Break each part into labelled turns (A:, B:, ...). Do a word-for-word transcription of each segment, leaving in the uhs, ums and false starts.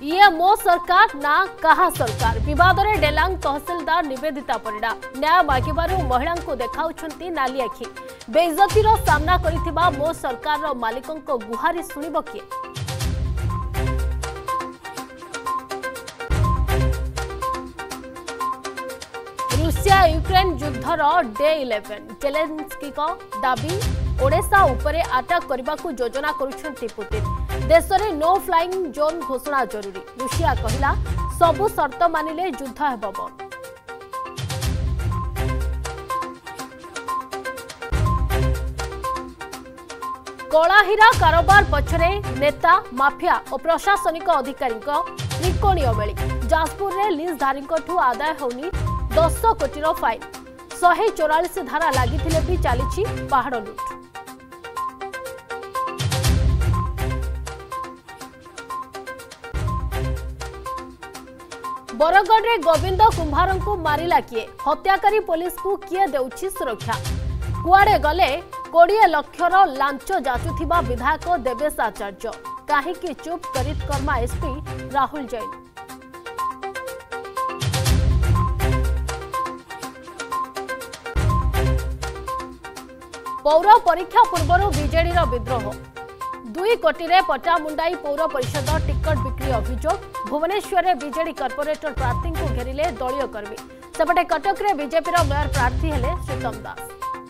A: ये मो सरकार ना कहा सरकार विवाद रे डेलांग तहसीलदार निवेदिता परिडा न्याय मागिबारु महिला को देखाउछंती नाली आखि बेइज्जतीर सामना करिथिबा मो सरकार रो मालिकन को गुहारी सुनिबो किए। रूसिया यूक्रेन युद्धर डे इलेवेन जेलेंस्की को दाबी ओडेसा उपरे अटैक करने को योजना करुछंती पुतिन देश में नो फ्लाइंग जोन घोषणा जरूरी रूसिया कहला सबु शर्त मानिले युद्ध हेब बंद। कलाहीरा कारोबार पछरे नेता माफिया और प्रशासनिक अधिकारी त्रिकोणीय मेली जाजपुर में लीजधारी आदाय होनी दस कोटी फाइन शहे चौरालीस धारा लगी भी चली पहाड़ लुट। बरगढ़ रे गोविंद कुंभार को मारिला किए हत्याकारी पुलिस को किए देउछि सुरक्षा कुआड़े गले कोड़े लक्षर लांच जाचुथिबा विधायक देवेश आचार्य काहीकि चुप करित कर्मा एसपी राहुल जैन। पौर परीक्षा पूर्व बीजेडी विद्रोह दुई कोटी रे पटा मुंडाई पौर परिषद टिकट बिक्री अभियोग भुवनेश्वर में बीजेडी कॉर्पोरेटर प्रार्थी को घेरिले दलीय कर्मी सेपटे कटक रे बीजेपी मेयर प्रार्थी हेले श्रीतम दास।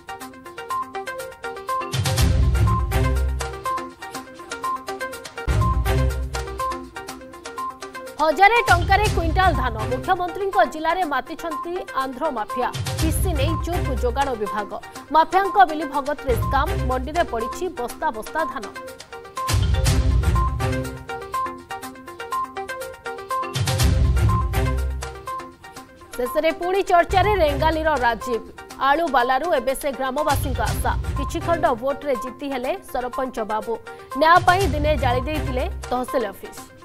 A: हजारे टंकार क्विंटाल धान मुख्यमंत्री जिले में मातिछंती आंध्र माफिया पीसी नहीं चुप जोगाण विभाग माफिया मिली भगत रे स्काम मंडी में पड़ी बस्ता बस्ता धान। शेषे पुणी चर्चा रे रेंगाली राजीव आलू बालारू एबे से ग्रामवासी आशा किछि खंड भोट रे जीती हेले सरपंच बाबू न्याय दिने जाली देइथिले तहसील ऑफिस।